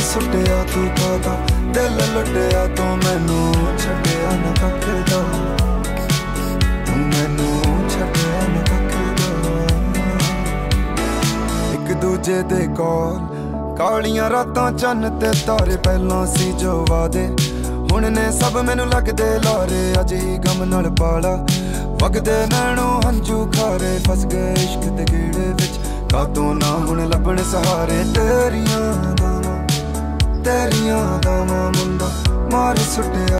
ਸੁੱਟਿਆ ਤੂੰ ਕਾਦਾ ਦਿਲ ਲੁੱਟਿਆ ਤੂੰ ਮੈਨੂੰ ਛੱਡਿਆ ਨਾ ਕੱਖਦਾ ਤੂੰ ਮੈਨੂੰ ਛੱਡਿਆ ਨਾ ਕੱਖਦਾ ਇੱਕ ਦੂਜੇ ਦੇ ਕੋਲ ਕਾਲੀਆਂ ਰਾਤਾਂ ਚੰਨ ਤੇ ਤਾਰੇ ਪਹਿਲਾਂ ਸੀ ਜੋ ਵਾਦੇ ਹੁਣ ਨੇ ਸਭ ਮੈਨੂੰ ਲੱਗਦੇ ਲਾਰੇ ਅੱਜ ਹੀ ਗਮ ਨਾਲ ਪਾਲਾ ਵਗਦੇ ਨੈਣੋਂ ਹੰਝੂ ਖਾਰੇ ਫਸ ਗਏ ਇਸ਼ਕ ਦੇ ਗੇੜੇ ਵਿੱਚ ਕਾਤੋਂ ਨਾ ਹੁਣ ਲੱਭਣ ਸਹਾਰੇ ਤੇਰੀਆਂ ਦਾਵਾਂ ਮੁੰਡਾ ਮਾਰ ਸੁੱਟਿਆ